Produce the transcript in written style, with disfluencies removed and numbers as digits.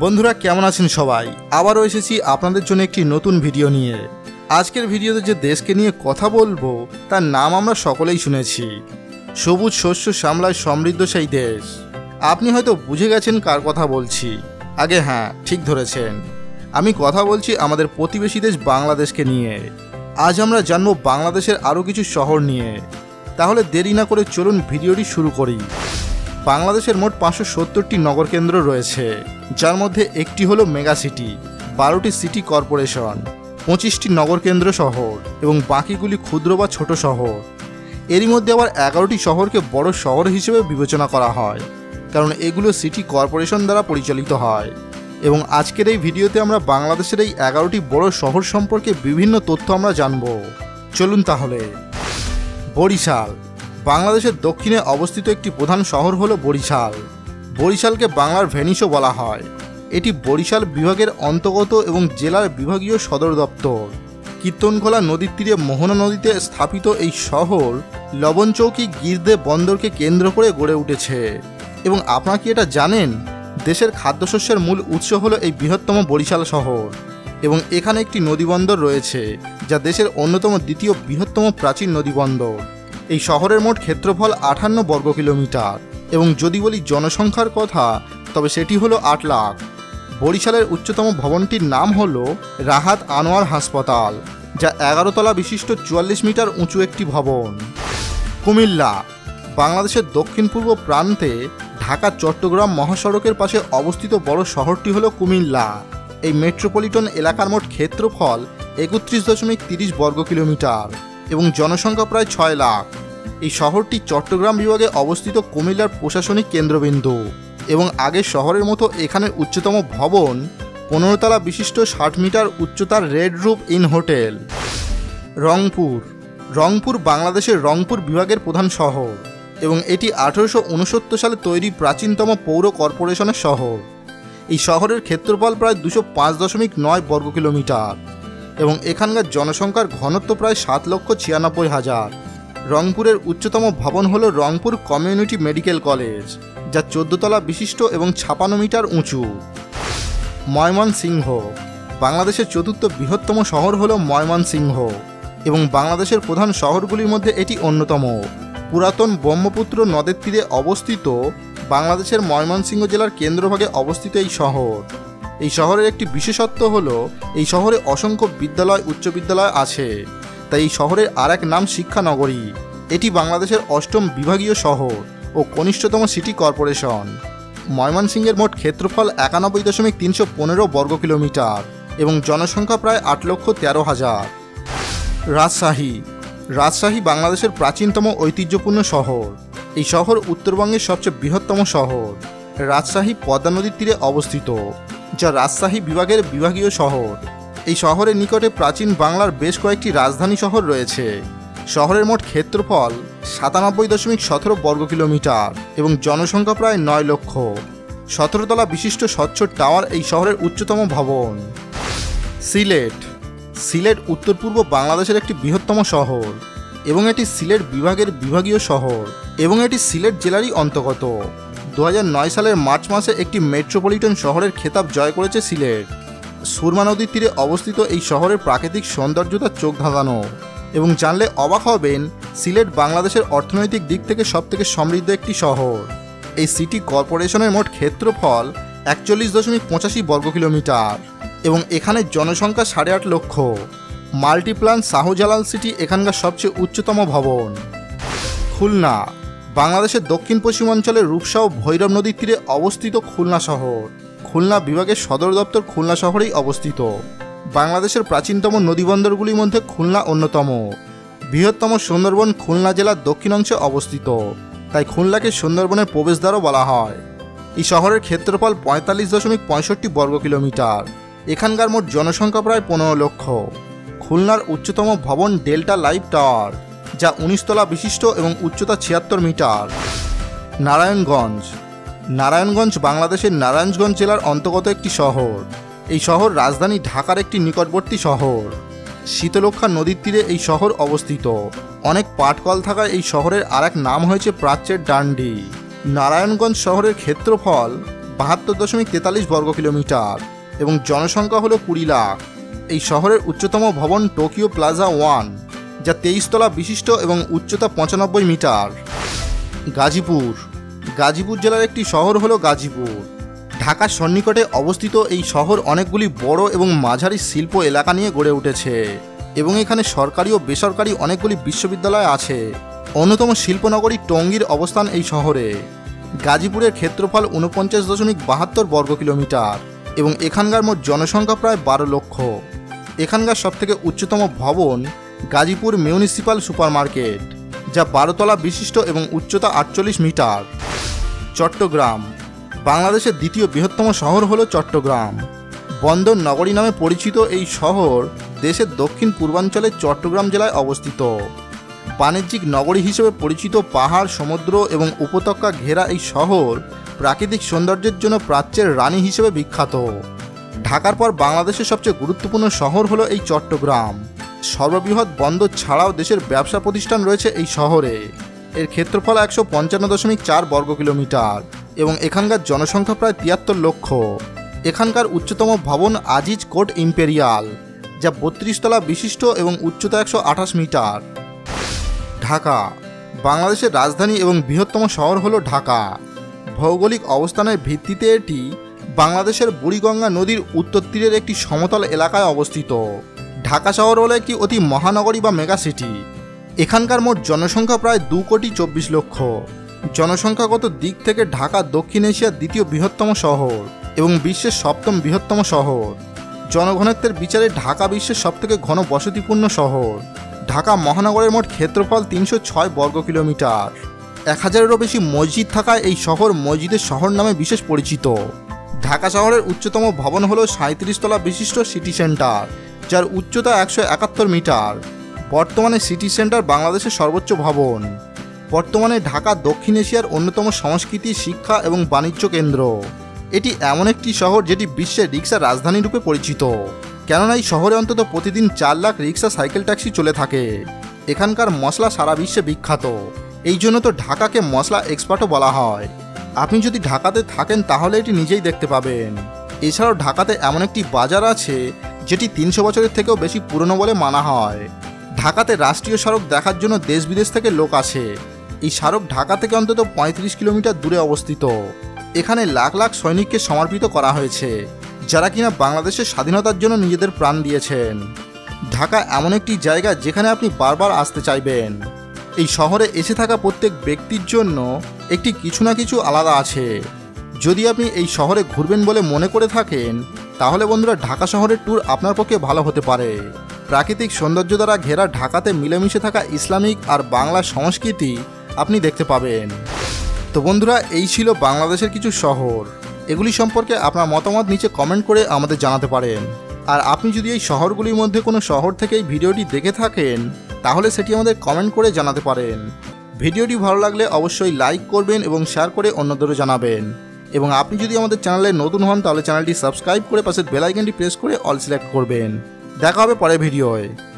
বন্ধুরা কেমন আছেন সবাই? আবারও এসেছি আপনাদের জন্য একটি নতুন ভিডিও নিয়ে। আজকের ভিডিওতে যে দেশকে নিয়ে কথা বলবো তার নাম আমরা সকলেই শুনেছি। সবুজ শস্য শ্যামলায় সমৃদ্ধ সেই দেশ। আপনি হয়তো বুঝে গেছেন কার কথা বলছি। আগে হ্যাঁ, ঠিক ধরেছেন, আমি কথা বলছি আমাদের প্রতিবেশী দেশ বাংলাদেশকে নিয়ে। আজ আমরা জানবো বাংলাদেশের আরও কিছু শহর নিয়ে। তাহলে দেরি না করে চলুন ভিডিওটি শুরু করি। বাংলাদেশের মোট 570টি নগর কেন্দ্র রয়েছে, যার মধ্যে একটি হলো মেগা সিটি, 12টি সিটি কর্পোরেশন, 25টি নগর কেন্দ্র শহর এবং বাকিগুলি ক্ষুদ্র বা ছোট শহর। এরই মধ্যে আবার 11টি শহরকে বড় শহর হিসেবে বিবেচনা করা হয়, কারণ এগুলো সিটি কর্পোরেশন দ্বারা পরিচালিত হয়। এবং আজকের এই ভিডিওতে আমরা বাংলাদেশের এই 11টি বড় শহর সম্পর্কে বিভিন্ন তথ্য আমরা জানব। চলুন তাহলে। বরিশাল বাংলাদেশের দক্ষিণে অবস্থিত একটি প্রধান শহর হলো বরিশাল। বরিশালকে বাংলার ভেনিসও বলা হয়। এটি বরিশাল বিভাগের অন্তর্গত এবং জেলার বিভাগীয় সদর দপ্তর। কীর্তনখোলা নদীর তীরে মোহনা নদীতে স্থাপিত এই শহর লবণচৌকি গিরদে বন্দরকে কেন্দ্র করে গড়ে উঠেছে। এবং আপনারা কি এটা জানেন, দেশের খাদ্যশস্যের মূল উৎস হলো এই বৃহত্তম বরিশাল শহর। এবং এখানে একটি নদীবন্দর রয়েছে, যা দেশের অন্যতম দ্বিতীয় বৃহত্তম প্রাচীন নদীবন্দর। এই শহরের মোট ক্ষেত্রফল 58 বর্গ কিলোমিটার এবং যদি বলি জনসংখ্যার কথা, তবে সেটি হলো 8 লাখ। বরিশালের উচ্চতম ভবনটির নাম হলো রাহাত আনোয়ার হাসপাতাল, যা 11 তলা বিশিষ্ট 44 মিটার উঁচু একটি ভবন। কুমিল্লা বাংলাদেশের দক্ষিণ পূর্ব প্রান্তে ঢাকা চট্টগ্রাম মহাসড়কের পাশে অবস্থিত বড় শহরটি হলো কুমিল্লা। এই মেট্রোপলিটন এলাকার মোট ক্ষেত্রফল 31.30 বর্গ কিলোমিটার এবং জনসংখ্যা প্রায় 6 লাখ। এই শহরটি চট্টগ্রাম বিভাগে অবস্থিত কুমিল্লার প্রশাসনিক কেন্দ্রবিন্দু এবং আগের শহরের মতো এখানের উচ্চতম ভবন 15 তলা বিশিষ্ট 60 মিটার উচ্চতার Red Roof Inn hotel. Rangpur বাংলাদেশের রংপুর বিভাগের প্রধান শহর এবং এটি 1869 সালে তৈরি প্রাচীনতম পৌর কর্পোরেশনের শহর। এই শহরের ক্ষেত্রফল প্রায় 205.9 বর্গ কিলোমিটার এবং এখানকার জনসংখ্যার ঘনত্ব প্রায় 7,96,000। রংপুরের উচ্চতম ভবন হল রংপুর কমিউনিটি মেডিকেল কলেজ, যা 14 তলা বিশিষ্ট এবং 56 মিটার উঁচু। ময়মনসিংহ বাংলাদেশের চতুর্থ বৃহত্তম শহর হল ময়মনসিংহ এবং বাংলাদেশের প্রধান শহরগুলির মধ্যে এটি অন্যতম। পুরাতন ব্রহ্মপুত্র নদের তীরে অবস্থিত বাংলাদেশের ময়মনসিংহ জেলার কেন্দ্রভাগে অবস্থিত এই শহর। এই শহরের একটি বিশেষত্ব হলো এই শহরে অসংখ্য বিদ্যালয় উচ্চ বিদ্যালয় আছে, তাই এই শহরের আর এক নাম শিক্ষানগরী। এটি বাংলাদেশের 8ম বিভাগীয় শহর ও কনিষ্ঠতম সিটি কর্পোরেশন। ময়মনসিংহের মোট ক্ষেত্রফল 91.315 বর্গ কিলোমিটার এবং জনসংখ্যা প্রায় 8,13,000। রাজশাহী বাংলাদেশের প্রাচীনতম ঐতিহ্যপূর্ণ শহর। এই শহর উত্তরবঙ্গের সবচেয়ে বৃহত্তম শহর। রাজশাহী পদ্মা নদীর তীরে অবস্থিত, যা রাজশাহী বিভাগের বিভাগীয় শহর। এই শহরের নিকটে প্রাচীন বাংলার বেশ কয়েকটি রাজধানী শহর রয়েছে। শহরের মোট ক্ষেত্রফল 97.17 বর্গ কিলোমিটার এবং জনসংখ্যা প্রায় 9 লক্ষ। 17 তলা বিশিষ্ট স্বচ্ছ টাওয়ার এই শহরের উচ্চতম ভবন। সিলেট উত্তর পূর্ব বাংলাদেশের একটি বৃহত্তম শহর এবং এটি সিলেট বিভাগের বিভাগীয় শহর এবং এটি সিলেট জেলারই অন্তর্গত। 2009 সালের মার্চ মাসে একটি মেট্রোপলিটন শহরের খেতাব জয় করেছে সিলেট। সুরমা নদীর তীরে অবস্থিত এই শহরের প্রাকৃতিক সৌন্দর্যতা চোখ ধাঁধানো এবং জানলে অবাক হবেন, সিলেট বাংলাদেশের অর্থনৈতিক দিক থেকে সবথেকে সমৃদ্ধ একটি শহর। এই সিটি কর্পোরেশনের মোট ক্ষেত্রফল 41.85 বর্গ কিলোমিটার এবং এখানে জনসংখ্যা 8.5 লক্ষ। মাল্টিপ্লান শাহজালাল সিটি এখানকার সবচেয়ে উচ্চতম ভবন। খুলনা বাংলাদেশের দক্ষিণ পশ্চিমাঞ্চলের রূপসা ও ভৈরব নদীর তীরে অবস্থিত খুলনা শহর। খুলনা বিভাগের সদর দপ্তর খুলনা শহরেই অবস্থিত। বাংলাদেশের প্রাচীনতম নদীবন্দরগুলির মধ্যে খুলনা অন্যতম। বৃহত্তম সুন্দরবন খুলনা জেলার দক্ষিণ অংশে অবস্থিত, তাই খুলনাকে সুন্দরবনের প্রবেশদ্বারও বলা হয়। এই শহরের ক্ষেত্রফল 45.65 বর্গ কিলোমিটার। এখানকার মোট জনসংখ্যা প্রায় 15 লক্ষ। খুলনার উচ্চতম ভবন ডেল্টা লাইফ টাওয়ার, যা 19 তলা বিশিষ্ট এবং উচ্চতা 76 মিটার। নারায়ণগঞ্জ বাংলাদেশের নারায়ণগঞ্জ জেলার অন্তর্গত একটি শহর। এই শহর রাজধানী ঢাকার একটি নিকটবর্তী শহর। শীতলক্ষ্যা নদীর তীরে এই শহর অবস্থিত। অনেক পাটকল থাকায় এই শহরের আর এক নাম হয়েছে প্রাচ্যের ডান্ডি। নারায়ণগঞ্জ শহরের ক্ষেত্রফল 72.43 বর্গ কিলোমিটার এবং জনসংখ্যা হলো 20 লাখ। এই শহরের উচ্চতম ভবন টোকিও প্লাজা 1, যা 23 তলা বিশিষ্ট এবং উচ্চতা 95 মিটার। গাজীপুর জেলার একটি শহর হলো গাজীপুর। ঢাকার সন্নিকটে অবস্থিত এই শহর অনেকগুলি বড় এবং মাঝারি শিল্প এলাকা নিয়ে গড়ে উঠেছে এবং এখানে সরকারি ও বেসরকারি অনেকগুলি বিশ্ববিদ্যালয় আছে। অন্যতম শিল্পনগরী টঙ্গীর অবস্থান এই শহরে। গাজীপুরের ক্ষেত্রফল 49.72 বর্গ কিলোমিটার এবং এখানকার মোট জনসংখ্যা প্রায় 12 লক্ষ। এখানকার সবথেকে উচ্চতম ভবন গাজীপুর মিউনিসিপ্যাল সুপারমার্কেট, যা 12 তলা বিশিষ্ট এবং উচ্চতা 48 মিটার। চট্টগ্রাম বাংলাদেশের দ্বিতীয় বৃহত্তম শহর হলো চট্টগ্রাম। বন্দর নগরী নামে পরিচিত এই শহর দেশের দক্ষিণ পূর্বাঞ্চলের চট্টগ্রাম জেলায় অবস্থিত। বাণিজ্যিক নগরী হিসেবে পরিচিত পাহাড়, সমুদ্র এবং উপত্যকা ঘেরা এই শহর প্রাকৃতিক সৌন্দর্যের জন্য প্রাচ্যের রানী হিসেবে বিখ্যাত। ঢাকার পর বাংলাদেশের সবচেয়ে গুরুত্বপূর্ণ শহর হলো এই চট্টগ্রাম। সর্ববৃহৎ বন্দর ছাড়াও দেশের ব্যবসা প্রতিষ্ঠান রয়েছে এই শহরে। এর ক্ষেত্রফল 155.4 বর্গ কিলোমিটার এবং এখানকার জনসংখ্যা প্রায় 73 লক্ষ। এখানকার উচ্চতম ভবন আজিজ কোর্ট ইম্পেরিয়াল, যা 32 তলা বিশিষ্ট এবং উচ্চতা 128 মিটার। ঢাকা বাংলাদেশের রাজধানী এবং বৃহত্তম শহর হলো ঢাকা। ভৌগোলিক অবস্থানের ভিত্তিতে এটি বাংলাদেশের বুড়িগঙ্গা নদীর উত্তর তীরের একটি সমতল এলাকায় অবস্থিত। ঢাকা শহর হলো একটি অতি মহানগরী বা মেগা সিটি। এখানকার মোট জনসংখ্যা প্রায় 2,24 লক্ষ। জনসংখ্যাগত দিক থেকে ঢাকা দক্ষিণ এশিয়ার দ্বিতীয় বৃহত্তম শহর এবং বিশ্বের 7ম বৃহত্তম শহর। জনঘনত্বের বিচারে ঢাকা বিশ্বের সবথেকে ঘন বসতিপূর্ণ শহর। ঢাকা মহানগরের মোট ক্ষেত্রফল 306 বর্গ কিলোমিটার। 1000-এরও বেশি মসজিদ থাকায় এই শহর মসজিদের শহর নামে বিশেষ পরিচিত। ঢাকা শহরের উচ্চতম ভবন হলো 37 তলা বিশিষ্ট সিটি সেন্টার, যার উচ্চতা 171 মিটার। বর্তমানে সিটি সেন্টার বাংলাদেশের সর্বোচ্চ ভবন। বর্তমানে ঢাকা দক্ষিণ এশিয়ার অন্যতম সংস্কৃতি, শিক্ষা এবং বাণিজ্য কেন্দ্র। এটি এমন একটি শহর যেটি বিশ্বের রিক্সার রাজধানী রূপে পরিচিত, কেননা এই শহরে অন্তত প্রতিদিন 4 লাখ রিক্সা, সাইকেল, ট্যাক্সি চলে থাকে। এখানকার মশলা সারা বিশ্বে বিখ্যাত, এই জন্য তো ঢাকাকে মশলা এক্সপার্টও বলা হয়। আপনি যদি ঢাকাতে থাকেন তাহলে এটি নিজেই দেখতে পাবেন। এছাড়াও ঢাকাতে এমন একটি বাজার আছে যেটি 300 বছরের থেকেও বেশি পুরনো বলে মানা হয়। ঢাকাতে রাষ্ট্রীয় সড়ক দেখার জন্য দেশ বিদেশ থেকে লোক আসে। এই সড়ক ঢাকা থেকে অন্তত 35 কিলোমিটার দূরে অবস্থিত। এখানে লাখ লাখ সৈনিককে সমর্পিত করা হয়েছে, যারা কিনা বাংলাদেশের স্বাধীনতার জন্য নিজেদের প্রাণ দিয়েছেন। ঢাকা এমন একটি জায়গা যেখানে আপনি বারবার আসতে চাইবেন। এই শহরে এসে থাকা প্রত্যেক ব্যক্তির জন্য একটি কিছু না কিছু আলাদা আছে। যদি আপনি এই শহরে ঘুরবেন বলে মনে করে থাকেন তাহলে বন্ধুরা ঢাকা শহরের ট্যুর আপনার পক্ষে ভালো হতে পারে। প্রাকৃতিক সৌন্দর্য দ্বারা ঘেরা ঢাকাতে মিলেমিশে থাকা ইসলামিক আর বাংলা সংস্কৃতি আপনি দেখতে পাবেন। তো বন্ধুরা, এই ছিল বাংলাদেশের কিছু শহর। এগুলি সম্পর্কে আপনার মতামত নিচে কমেন্ট করে আমাদের জানাতে পারেন। আর আপনি যদি এই শহরগুলির মধ্যে কোনো শহর থেকে এই ভিডিওটি দেখে থাকেন তাহলে সেটি আমাদের কমেন্ট করে জানাতে পারেন। ভিডিওটি ভালো লাগলে অবশ্যই লাইক করবেন এবং শেয়ার করে অন্যদেরও জানাবেন। এবং আপনি যদি আমাদের চ্যানেলে নতুন হন তাহলে চ্যানেলটি সাবস্ক্রাইব করে পাশের বেল আইকনটি প্রেস করে অল সিলেক্ট করবেন। দেখা হবে পরের ভিডিওয়।